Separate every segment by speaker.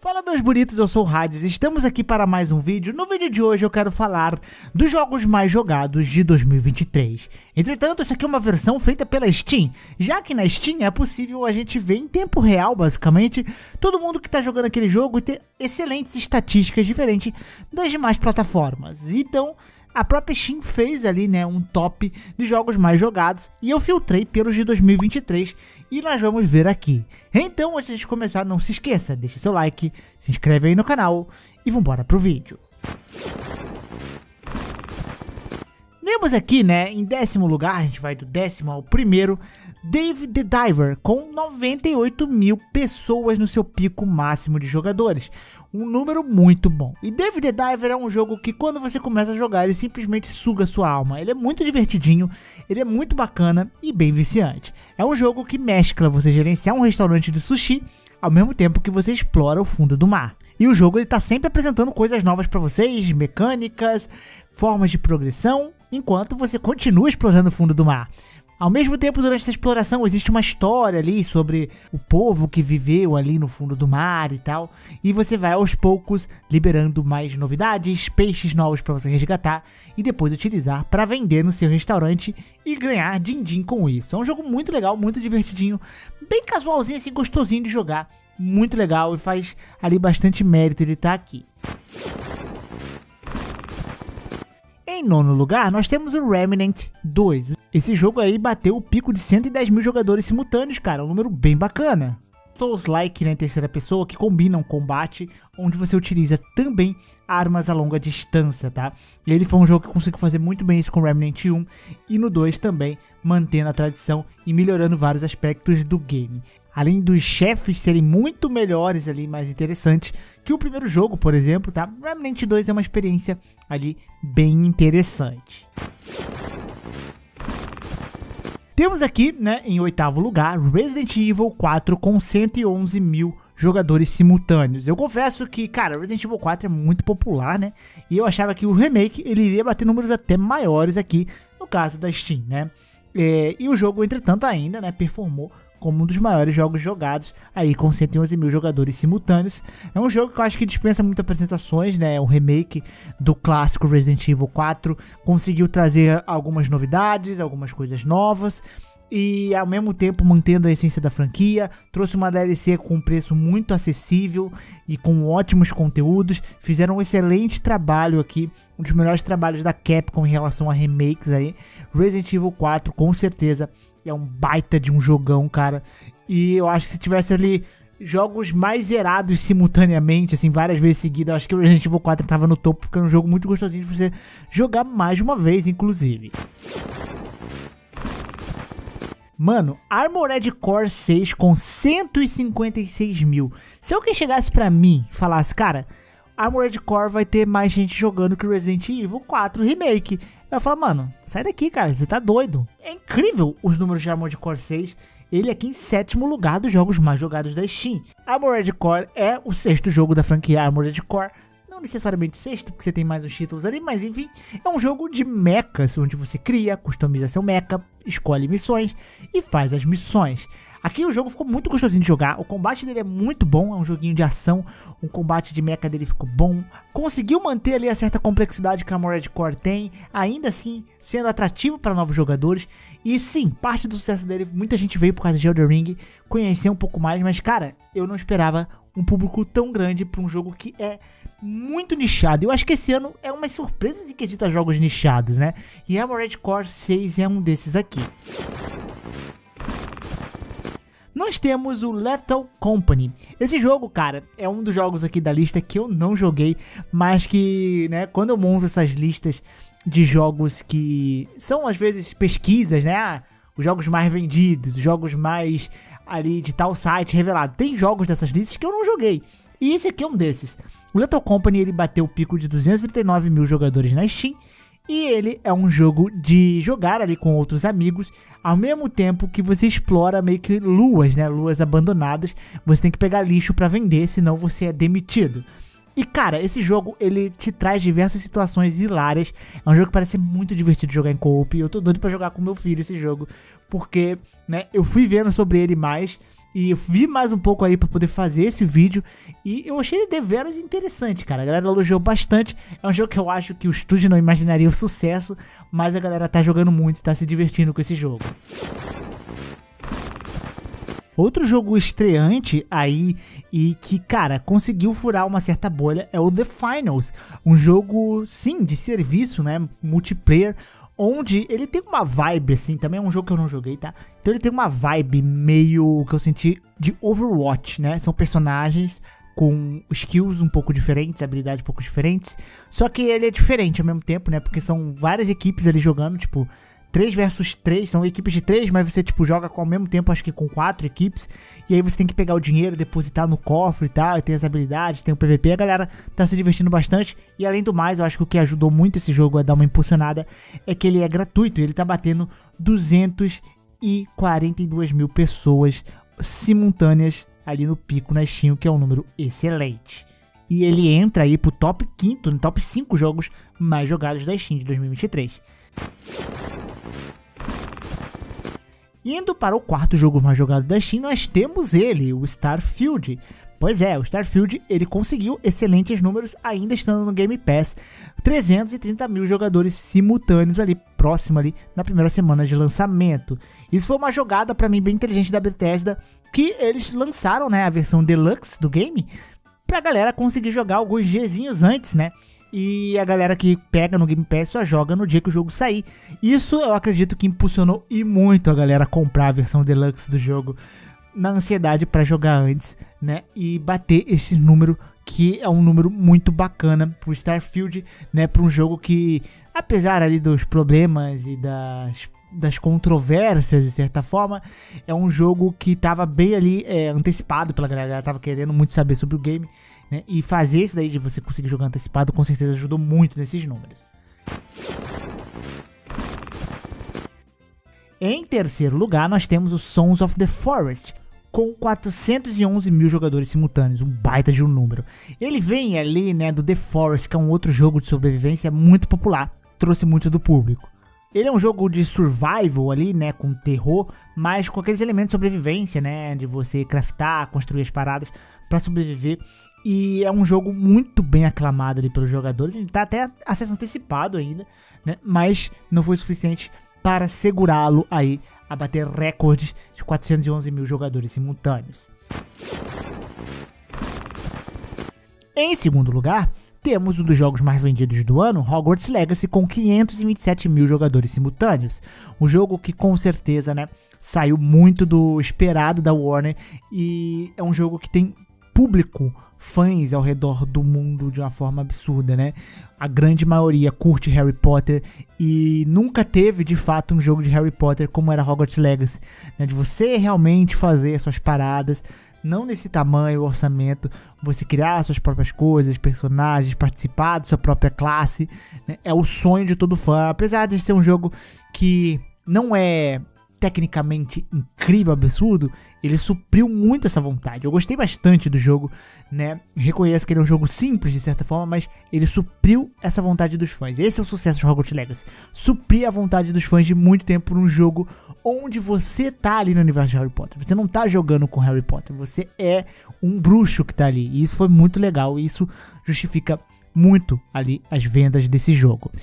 Speaker 1: Fala meus bonitos, eu sou o Hades, estamos aqui para mais um vídeo. No vídeo de hoje eu quero falar dos jogos mais jogados de 2023. Entretanto, essa aqui é uma versão feita pela Steam, já que na Steam é possível a gente ver em tempo real, basicamente, todo mundo que está jogando aquele jogo e ter excelentes estatísticas diferentes das demais plataformas. Então, a própria Steam fez ali, né, um top de jogos mais jogados e eu filtrei pelos de 2023 e nós vamos ver aqui. Então, antes de começar, não se esqueça, deixa seu like, se inscreve aí no canal e vambora pro vídeo. Temos aqui, né, em 10º lugar, a gente vai do 10º ao 1º, Dave the Diver, com 98 mil pessoas no seu pico máximo de jogadores. Um número muito bom. E Dave the Diver é um jogo que quando você começa a jogar, ele simplesmente suga sua alma. Ele é muito divertidinho, ele é muito bacana e bem viciante. É um jogo que mescla você gerenciar um restaurante de sushi, ao mesmo tempo que você explora o fundo do mar. E o jogo ele tá sempre apresentando coisas novas para vocês, mecânicas, formas de progressão, enquanto você continua explorando o fundo do mar. Ao mesmo tempo, durante essa exploração, existe uma história ali sobre o povo que viveu ali no fundo do mar e tal. E você vai aos poucos liberando mais novidades, peixes novos para você resgatar e depois utilizar para vender no seu restaurante e ganhar din-din com isso. É um jogo muito legal, muito divertidinho, bem casualzinho assim, gostosinho de jogar. Muito legal e faz ali bastante mérito ele estar aqui. Em 9º lugar, nós temos o Remnant 2. Esse jogo aí bateu o pico de 110 mil jogadores simultâneos, cara, um número bem bacana. Souls-like, né, em terceira pessoa, que combinam combate, onde você utiliza também armas a longa distância, tá? E ele foi um jogo que conseguiu fazer muito bem isso com o Remnant 1 e no 2 também, mantendo a tradição e melhorando vários aspectos do game. Além dos chefes serem muito melhores ali, mais interessantes que o primeiro jogo, por exemplo, tá? Remnant 2 é uma experiência ali bem interessante. Temos aqui, né, em 8º lugar, Resident Evil 4 com 111 mil jogadores simultâneos. Eu confesso que, cara, Resident Evil 4 é muito popular, né? E eu achava que o remake ele iria bater números até maiores aqui, no caso da Steam, né? E o jogo, entretanto, ainda, né, performou como um dos maiores jogos jogados, aí com 111 mil jogadores simultâneos. É um jogo que eu acho que dispensa muitas apresentações, né? O remake do clássico Resident Evil 4 conseguiu trazer algumas novidades, algumas coisas novas, e ao mesmo tempo mantendo a essência da franquia, trouxe uma DLC com um preço muito acessível e com ótimos conteúdos. Fizeram um excelente trabalho aqui, um dos melhores trabalhos da Capcom em relação a remakes aí. Resident Evil 4 com certeza é um baita de um jogão, cara. E eu acho que se tivesse ali jogos mais zerados simultaneamente, assim, várias vezes seguidas, eu acho que o Resident Evil 4 tava no topo, porque é um jogo muito gostosinho de você jogar mais de uma vez, inclusive. Mano, Armored Core 6 com 156 mil. Se alguém chegasse pra mim e falasse, cara, Armored Core vai ter mais gente jogando que Resident Evil 4 Remake, eu ia falar, mano, sai daqui, cara, você tá doido. É incrível os números de Armored Core 6. Ele aqui em 7º lugar dos jogos mais jogados da Steam. Armored Core é o 6º jogo da franquia Armored Core. Não necessariamente 6º, porque você tem mais uns títulos ali, mas enfim, é um jogo de mechas, onde você cria, customiza seu mecha, escolhe missões e faz as missões. Aqui o jogo ficou muito gostosinho de jogar, o combate dele é muito bom, é um joguinho de ação, o combate de mecha dele ficou bom. Conseguiu manter ali a certa complexidade que a Armored Core tem, ainda assim sendo atrativo para novos jogadores. E sim, parte do sucesso dele, muita gente veio por causa de Elden Ring, conhecer um pouco mais, mas cara, eu não esperava um público tão grande para um jogo que é muito nichado. Eu acho que esse ano é umas surpresas em quesito a jogos nichados, né? E Armored Core 6 é um desses aqui. Nós temos o Lethal Company. Esse jogo, cara, é um dos jogos aqui da lista que eu não joguei, mas que, né, quando eu monto essas listas de jogos que são às vezes pesquisas, né, os jogos mais vendidos, os jogos mais ali de tal site revelado, tem jogos dessas listas que eu não joguei. E esse aqui é um desses. O Lethal Company, ele bateu o pico de 239 mil jogadores na Steam. E ele é um jogo de jogar ali com outros amigos, ao mesmo tempo que você explora meio que luas, né? Luas abandonadas. Você tem que pegar lixo pra vender, senão você é demitido. E cara, esse jogo, ele te traz diversas situações hilárias. É um jogo que parece muito divertido de jogar em co-op. Eu tô doido pra jogar com meu filho esse jogo, porque, né, eu fui vendo sobre ele mais E eu vi mais um pouco aí pra poder fazer esse vídeo. E eu achei ele deveras interessante, cara. A galera elogiou bastante. É um jogo que eu acho que o estúdio não imaginaria o sucesso, mas a galera tá jogando muito e tá se divertindo com esse jogo. Outro jogo estreante aí e que, cara, conseguiu furar uma certa bolha é o The Finals. Um jogo, sim, de serviço, né, multiplayer, onde ele tem uma vibe, assim, também é um jogo que eu não joguei, tá? Então ele tem uma vibe meio que eu senti de Overwatch, né? São personagens com skills um pouco diferentes, habilidades um pouco diferentes, só que ele é diferente ao mesmo tempo, né? Porque são várias equipes ali jogando, tipo 3 versus 3, são equipes de 3, mas você tipo joga ao mesmo tempo, acho que com 4 equipes, e aí você tem que pegar o dinheiro, depositar no cofre e tal, e tem as habilidades, tem o PVP, a galera tá se divertindo bastante, e além do mais, eu acho que o que ajudou muito esse jogo a dar uma impulsionada é que ele é gratuito, e ele tá batendo 242 mil pessoas simultâneas ali no pico na Steam, que é um número excelente. E ele entra aí pro top 5º, no top 5 jogos mais jogados da Steam de 2023. Indo para o 4º jogo mais jogado da Steam, nós temos ele, o Starfield. Pois é, o Starfield ele conseguiu excelentes números ainda estando no Game Pass. 330 mil jogadores simultâneos ali, próximo ali, na primeira semana de lançamento. Isso foi uma jogada para mim bem inteligente da Bethesda, que eles lançaram, né, a versão Deluxe do game, pra galera conseguir jogar alguns diazinhos antes, né? E a galera que pega no Game Pass só joga no dia que o jogo sair. Isso eu acredito que impulsionou e muito a galera a comprar a versão Deluxe do jogo na ansiedade pra jogar antes, né? E bater esse número, que é um número muito bacana pro Starfield, né? Pra um jogo que, apesar ali dos problemas e das controvérsias, de certa forma, é um jogo que tava bem ali antecipado pela galera, tava querendo muito saber sobre o game, né? E fazer isso daí de você conseguir jogar antecipado com certeza ajudou muito nesses números. Em terceiro lugar, nós temos o Sons of the Forest, com 411 mil jogadores simultâneos, um baita de um número. Ele vem ali, né, do The Forest, que é um outro jogo de sobrevivência muito popular, trouxe muito do público. Ele é um jogo de survival ali, né, com terror, mas com aqueles elementos de sobrevivência, né, de você craftar, construir as paradas para sobreviver. E é um jogo muito bem aclamado ali pelos jogadores, ele tá até acesso antecipado ainda, né, mas não foi suficiente para segurá-lo aí a bater recordes de 411 mil jogadores simultâneos. Em segundo lugar, temos um dos jogos mais vendidos do ano, Hogwarts Legacy, com 527 mil jogadores simultâneos. Um jogo que com certeza, né, saiu muito do esperado da Warner e é um jogo que tem público, fãs ao redor do mundo de uma forma absurda, né? A grande maioria curte Harry Potter e nunca teve de fato um jogo de Harry Potter como era Hogwarts Legacy, né? De você realmente fazer as suas paradas, não nesse tamanho, orçamento, você criar suas próprias coisas, personagens, participar da sua própria classe, né? É o sonho de todo fã, apesar de ser um jogo que não é tecnicamente incrível, absurdo, ele supriu muito essa vontade. Eu gostei bastante do jogo, né? Reconheço que ele é um jogo simples de certa forma, mas ele supriu essa vontade dos fãs. Esse é o sucesso de Hogwarts Legacy. Suprir a vontade dos fãs de muito tempo num jogo onde você tá ali no universo de Harry Potter. Você não tá jogando com Harry Potter, você é um bruxo que tá ali. E isso foi muito legal, e isso justifica muito ali as vendas desse jogo.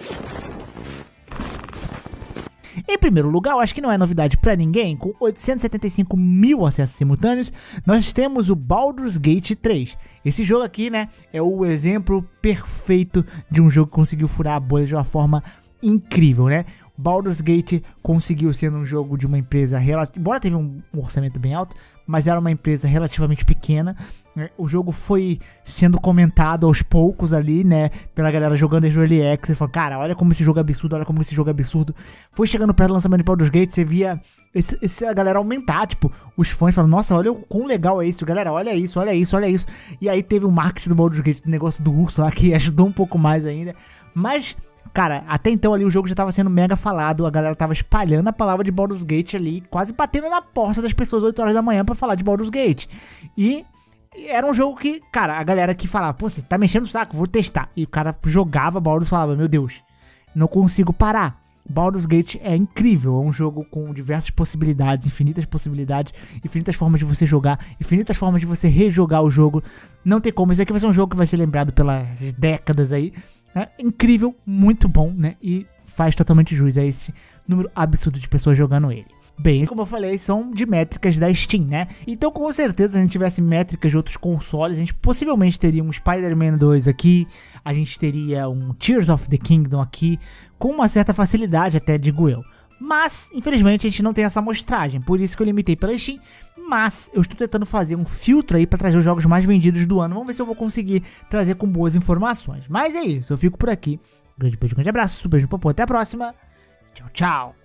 Speaker 1: Em primeiro lugar, eu acho que não é novidade pra ninguém, com 875 mil acessos simultâneos, nós temos o Baldur's Gate 3. Esse jogo aqui, né, é o exemplo perfeito de um jogo que conseguiu furar a bolha de uma forma incrível, né? Baldur's Gate conseguiu ser um jogo de uma empresa, embora teve um orçamento bem alto, mas era uma empresa relativamente pequena, né? O jogo foi sendo comentado aos poucos ali, né, pela galera jogando desde o Early Access, falando, cara, olha como esse jogo é absurdo, olha como esse jogo é absurdo. Foi chegando perto do lançamento de Baldur's Gate, você via a galera aumentar, tipo, os fãs falando, nossa, olha o quão legal é isso, galera, olha isso, olha isso, olha isso. E aí teve o marketing do Baldur's Gate, o negócio do urso lá, que ajudou um pouco mais ainda, mas cara, até então ali o jogo já tava sendo mega falado, a galera tava espalhando a palavra de Baldur's Gate ali, quase batendo na porta das pessoas 8 horas da manhã pra falar de Baldur's Gate. E era um jogo que, cara, a galera que falava, pô, você tá mexendo o saco, vou testar. E o cara jogava Baldur's e falava, meu Deus, não consigo parar. Baldur's Gate é incrível, é um jogo com diversas possibilidades, infinitas formas de você jogar, infinitas formas de você rejogar o jogo. Não tem como, isso aqui vai ser um jogo que vai ser lembrado pelas décadas aí. É incrível, muito bom, né? E faz totalmente jus a esse número absurdo de pessoas jogando ele. Bem, como eu falei, são de métricas da Steam, né? Então, com certeza, se a gente tivesse métricas de outros consoles, a gente possivelmente teria um Spider-Man 2 aqui, a gente teria um Tears of the Kingdom aqui, com uma certa facilidade até, digo eu. Mas, infelizmente, a gente não tem essa amostragem, por isso que eu limitei pela Steam. Mas eu estou tentando fazer um filtro aí para trazer os jogos mais vendidos do ano. Vamos ver se eu vou conseguir trazer com boas informações. Mas é isso, eu fico por aqui. Um grande beijo, um grande abraço, super beijo, popô, até a próxima. Tchau, tchau.